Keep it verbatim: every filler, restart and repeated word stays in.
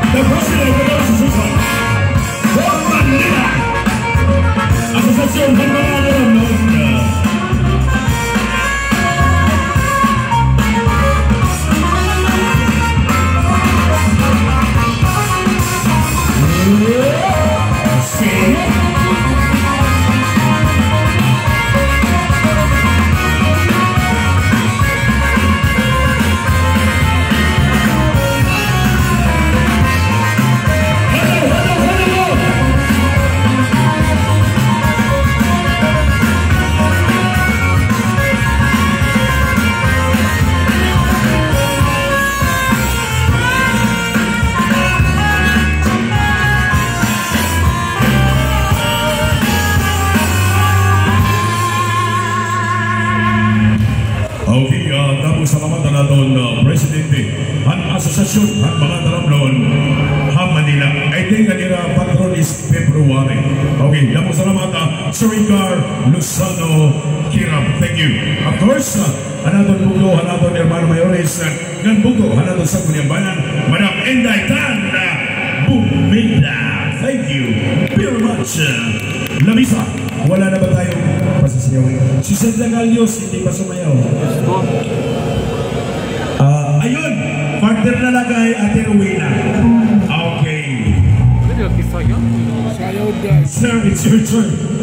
the President of the Association, Juan Manila, Asociación Pambangan Alumnos. Okay, uh, tapos salamatan natin uh, Presidente ang Asosasyon at mga Talamnon Ham Manila. I think kanila patron is February. Okay, tapos salamatan Sir Ricar Luzano Kirap. Thank you. Of course, uh, anatong buko, anatong hermano mayores, uh, ng buko, anatong sa kunyambanan, Madam Enday Tan uh, Bumida. Thank you very much. Uh, Lamisa, wala na ba tayong pasasayaw? Si Santa Galios, hindi pa sumayaw. Uh, ayun, partner na lagay Ate Rowena. Okay. Sir, it's your turn.